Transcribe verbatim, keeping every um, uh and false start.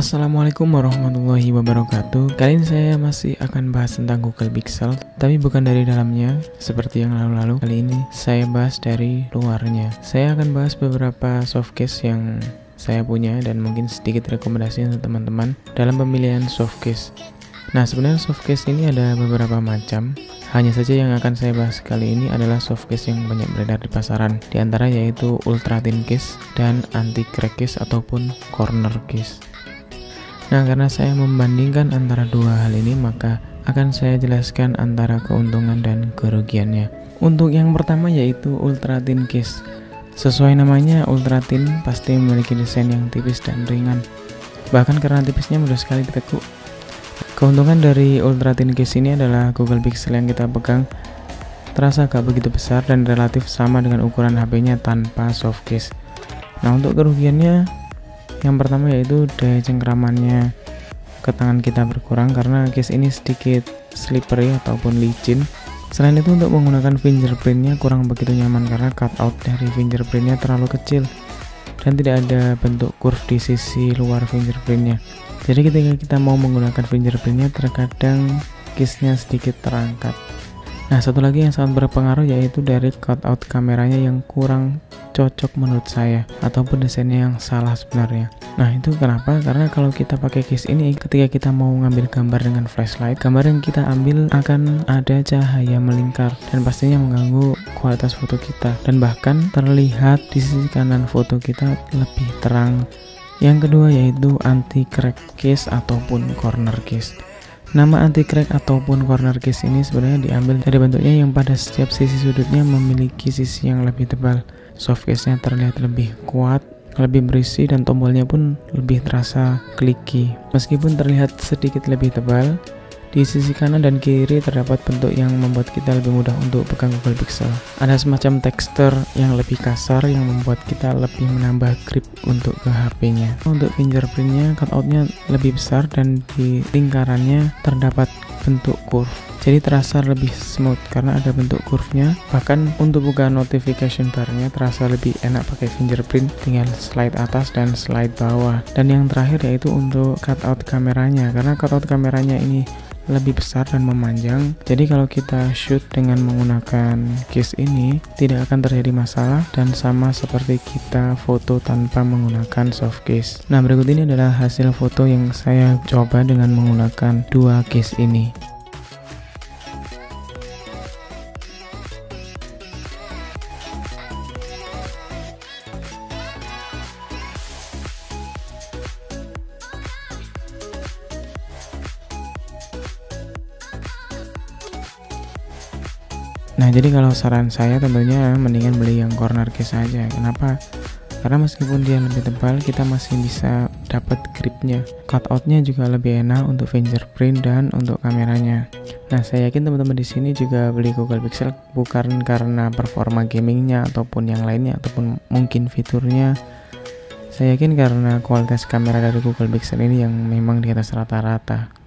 Assalamualaikum warahmatullahi wabarakatuh. Kali ini saya masih akan bahas tentang Google Pixel, tapi bukan dari dalamnya seperti yang lalu-lalu. Kali ini saya bahas dari luarnya. Saya akan bahas beberapa softcase yang saya punya dan mungkin sedikit rekomendasi untuk teman-teman dalam pemilihan softcase. Nah, sebenarnya softcase ini ada beberapa macam. Hanya saja yang akan saya bahas kali ini adalah softcase yang banyak beredar di pasaran. Di antara yaitu ultra thin case dan anti crack case ataupun corner case. Nah, karena saya membandingkan antara dua hal ini, maka akan saya jelaskan antara keuntungan dan kerugiannya. Untuk yang pertama yaitu ultra thin case. Sesuai namanya, ultra thin pasti memiliki desain yang tipis dan ringan. Bahkan karena tipisnya mudah sekali ditekuk. Keuntungan dari ultra thin case ini adalah Google Pixel yang kita pegang terasa gak begitu besar dan relatif sama dengan ukuran H P-nya tanpa soft case. Nah, untuk kerugiannya, yang pertama yaitu daya cengkramannya ke tangan kita berkurang karena case ini sedikit slippery ataupun licin. Selain itu, untuk menggunakan fingerprintnya kurang begitu nyaman karena cutout dari fingerprintnya terlalu kecil dan tidak ada bentuk curve di sisi luar fingerprintnya. Jadi ketika kita mau menggunakan fingerprintnya, terkadang case-nya sedikit terangkat. Nah, satu lagi yang sangat berpengaruh yaitu dari cutout kameranya yang kurang cocok menurut saya, ataupun desainnya yang salah sebenarnya. Nah, itu kenapa? Karena kalau kita pakai case ini, ketika kita mau ngambil gambar dengan flashlight, gambar yang kita ambil akan ada cahaya melingkar dan pastinya mengganggu kualitas foto kita, dan bahkan terlihat di sisi kanan foto kita lebih terang. Yang kedua yaitu anti crack case ataupun corner case. Nama anti crack ataupun corner case ini sebenarnya diambil dari bentuknya yang pada setiap sisi sudutnya memiliki sisi yang lebih tebal. Soft case-nya terlihat lebih kuat, lebih berisi, dan tombolnya pun lebih terasa clicky. Meskipun terlihat sedikit lebih tebal, di sisi kanan dan kiri terdapat bentuk yang membuat kita lebih mudah untuk pegang Google Pixel. Ada semacam tekstur yang lebih kasar yang membuat kita lebih menambah grip untuk ke H P-nya. Untuk fingerprintnya, cutout-nya lebih besar dan di lingkarannya terdapat bentuk curve. Jadi terasa lebih smooth karena ada bentuk curve-nya. Bahkan untuk buka notification bar-nya terasa lebih enak pakai fingerprint, tinggal slide atas dan slide bawah. Dan yang terakhir yaitu untuk cutout kameranya, karena cutout kameranya ini lebih besar dan memanjang, jadi kalau kita shoot dengan menggunakan case ini tidak akan terjadi masalah dan sama seperti kita foto tanpa menggunakan soft case. Nah, berikut ini adalah hasil foto yang saya coba dengan menggunakan dua case ini. Nah, jadi kalau saran saya tentunya mendingan beli yang corner case aja. Kenapa? Karena meskipun dia lebih tebal, kita masih bisa dapat gripnya. Cutout-nya juga lebih enak untuk fingerprint dan untuk kameranya. Nah, saya yakin teman-teman di sini juga beli Google Pixel bukan karena performa gamingnya ataupun yang lainnya ataupun mungkin fiturnya. Saya yakin karena kualitas kamera dari Google Pixel ini yang memang di atas rata-rata.